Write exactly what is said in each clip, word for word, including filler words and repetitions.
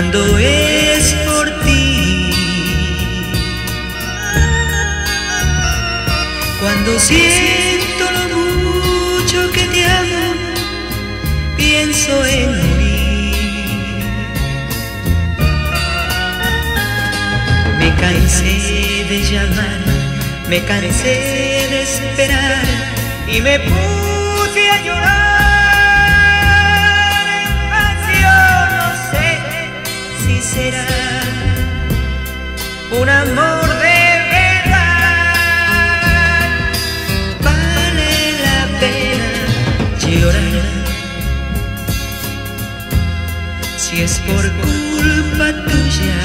cuando es por ti, cuando siento lo mucho que te amo, pienso en morir. Me cansé de llamar, me cansé de esperar y me puse a llorar. Será un amor de verdad, vale la pena llorar. Si es por culpa tuya,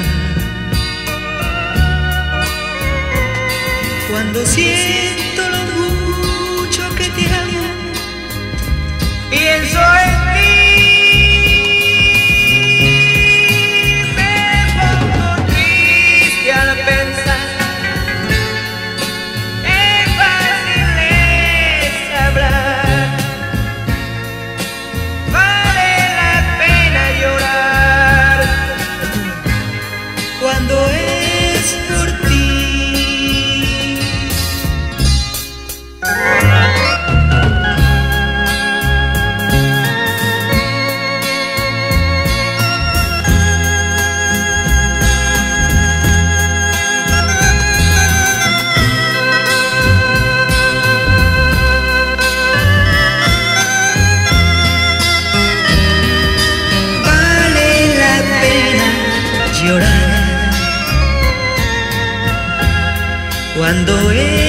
cuando siento lo mucho que te amo, pienso en ti. Cuando es por ti. Vale la pena llorar cuando es